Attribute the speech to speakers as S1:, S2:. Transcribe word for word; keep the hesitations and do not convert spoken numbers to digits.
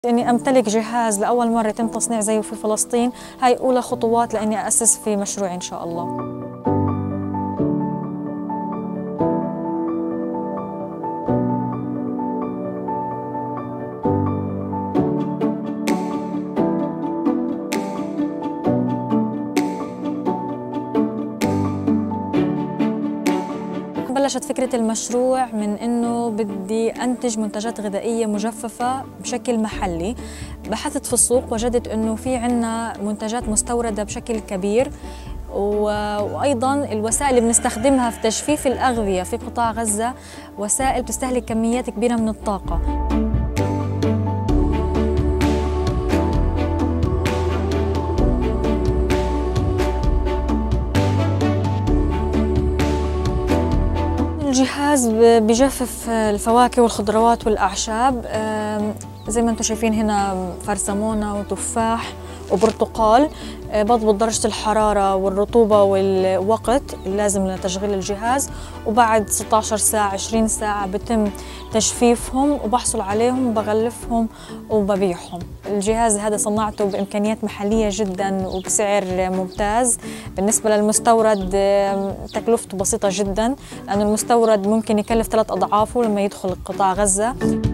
S1: إني أمتلك جهاز لأول مرة يتم تصنيع زيه في فلسطين، هاي أولى خطوات لإني أسس في مشروعي إن شاء الله. بلشت فكرة المشروع من إنه بدي أنتج منتجات غذائية مجففة بشكل محلي. بحثت في السوق وجدت إنه في عنا منتجات مستوردة بشكل كبير، وأيضاً الوسائل اللي بنستخدمها في تجفيف الأغذية في قطاع غزة وسائل بتستهلك كميات كبيرة من الطاقة. الجهاز بجفف الفواكه والخضروات والأعشاب، زي ما انتم شايفين هنا فرسمونة وتفاح وبرتقال. بضبط درجة الحرارة والرطوبة والوقت اللازم لتشغيل الجهاز، وبعد ستة عشر ساعة عشرين ساعة بتم تجفيفهم وبحصل عليهم وبغلفهم وببيعهم. الجهاز هذا صنعته بإمكانيات محلية جدا وبسعر ممتاز. بالنسبة للمستورد تكلفته بسيطة جدا، لأن المستورد ممكن يكلف ثلاث أضعافه لما يدخل قطاع غزة.